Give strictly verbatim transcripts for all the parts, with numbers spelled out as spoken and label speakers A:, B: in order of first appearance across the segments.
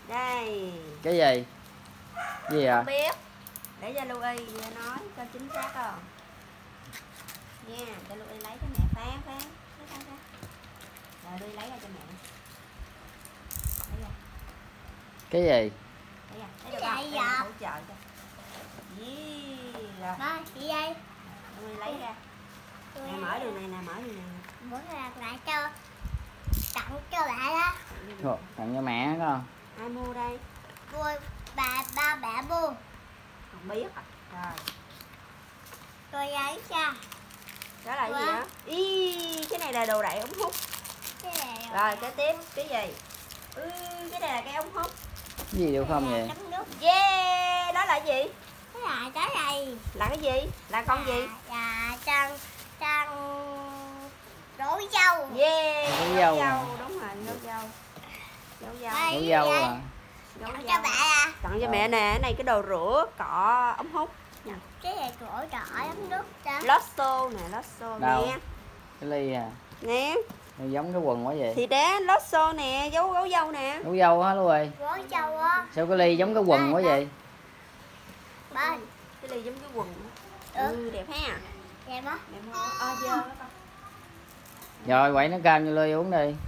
A: Đây.
B: Cái gì? Gì à?
A: Không biết. Để cho Louis nói cho chính xác không. Nha, cho Louis lấy cho mẹ phán phán. Rồi Louis lấy ra cho mẹ. Lấy ra.
B: Cái gì?
A: Lấy ra. Lấy được
C: Cái
A: không?
C: gì
A: Để
C: vậy?
A: hỗ trợ cho. Gì? Rồi.
C: Ba, gì đây?
A: Louis lấy ra. Nè mở đường này nè, mở đường này nè.
C: Bữa là lại cho tặng cho bạn đó.
B: Thôi, tặng cho mẹ con.
A: Ai mua đây?
C: Mua bà ba bẻ mua.
A: Không biết à. Rồi.
C: Tôi lấy cho.
A: Đó là
C: Ủa?
A: gì đó? Ý, cái này là đồ đậy ống hút.
C: Cái này
A: Rồi kế tiếp cái gì? Ừ, cái này là cái ống hút.
B: Cái gì được không vậy?
C: Chấm nước.
A: Yeah, đó là gì?
C: Cái này cái này.
A: Là cái gì? Là con gì?
C: Là trăng trăng đổ dâu.
A: Yeah,
B: Đổ
A: dấu
B: dâu
A: dâu,
B: à?
A: đúng rồi, dấu dâu. Dấu dâu.
C: Đây.
B: Đổ dâu à?
A: Dấu
C: Tặng
A: dâu.
C: cho mẹ à.
A: Tặng cho mẹ nè, cái này cái đồ rửa cọ ống hút nha.
C: Cái này của đỏ lắm nước đó.
A: Losso nè, Losso
B: Đâu?
A: nè.
B: Cái ly à?
A: Nè,
B: Nó giống cái quần quá vậy?
A: thì đá Losso nè, dấu dấu dâu nè.
B: Đổ dâu hả luôn rồi?
C: Đổ dâu á.
B: Sao cái ly giống cái quần quá vậy?
C: Ba.
A: Cái ly giống cái quần.
C: Ừ.
A: Ừ, đẹp ha.
C: Đẹp á.
A: Đẹp không? Ờ, dơ đó con.
B: Rồi quậy nó cam cho Ly uống đi.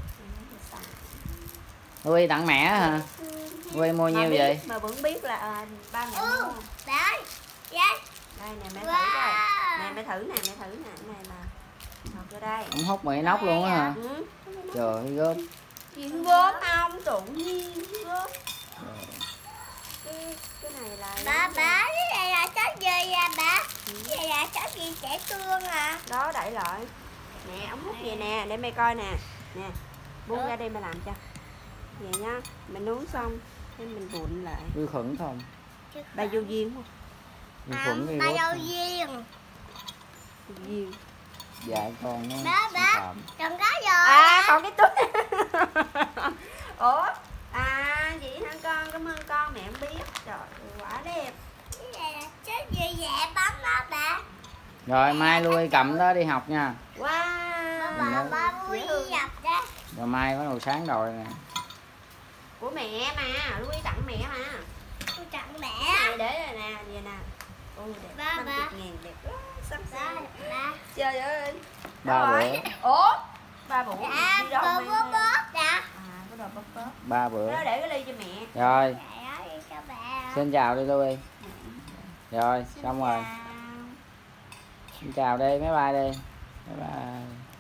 B: Ly tặng mẹ hả? Ly mua
A: Mà
B: nhiêu
A: biết-
B: vậy?
A: Mà vẫn biết là à, ba mẹ
C: Ừ.
A: mua.
C: Bà ơi. Dạ.
A: Đây nè mẹ thử
C: Wow.
A: coi. Nè mẹ thử nè, mẹ thử nè, cái này là học vô đây.
B: Ông hút mày nóc luôn á hả?
A: Ừ.
B: Trời ơi gớm.
A: Chuyện gốm không, tự nhiên gốm. Cái, cái này là
C: Bà bà cái này là sốt gì à bà? Cái này là sốt gì trẻ tương à?
A: đó đẩy lại. Nè ống hút vậy nè, để mẹ coi nè. Nè. Buông
C: Ừ.
A: ra đây mẹ làm cho. Vậy nha, mình nướng xong thế mình vụn lại.
B: Vi khuẩn không?
A: Ba vô duyên không?
B: Vi
C: À,
B: khuẩn đi
C: ba
B: rốt
C: dâu
B: không?
C: duyên.
A: Duyên.
B: Dạ con nó
C: Ba
B: vi
C: ba.
B: phạm.
C: Còn có rồi.
A: À còn cái túi. Ủa à vậy hả con, cảm ơn con, mẹ không biết. Trời ơi, quả đẹp.
C: Cái này là sốt gì dẹ bấm đó bà?
B: Rồi mai Louis cầm đó đi học nha.
C: Bà
A: Wow.
C: bà ba vui
A: Dễ thương.
C: đi dập đó.
B: Rồi mai có đồ sáng rồi nè.
A: Của mẹ mà, Louis tặng mẹ mà.
C: Tôi tặng mẹ.
A: Cái này để rồi nè, vậy nè. Ôi đẹp,
C: Ba,
A: năm
C: ba.
A: mươi ngàn đẹp quá, sắc
C: Ba
A: xanh.
C: ba.
A: Trời ơi.
B: Ba
A: Đâu
B: bữa.
A: rồi? Ủa? Ba bữa
C: À,
A: đi đâu
C: bơ
A: mang
C: bơ
A: theo?
C: bớt nè.
A: À, có đồ bóp bóp.
B: Ba bữa.
A: Đó để cái ly cho mẹ.
B: Rồi,
C: Trời ơi, cho bà.
B: xin chào đi Louis. Rồi, xong rồi.
A: Chào.
B: Xin chào đi, bye bye đi. Bye bye.